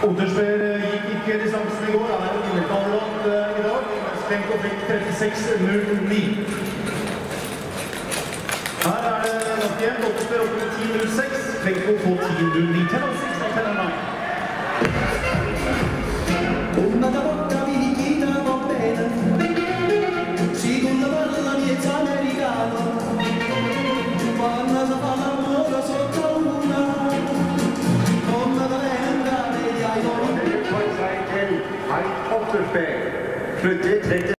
Ottersberg gikk ikke distansen i går, han er underkandidat i dag. Stenko fikk 36,09. Her er det nok igjen. Ottersberg oppe med 10,06. Stenko på 10,09. 10,06 av 10,09. Una da bocca picchita va bene, secondo parla miezza americano, quando si fa l'amore sotto luna, come da andare gli aioli. Hei, Ottersberg. Slutt i 30.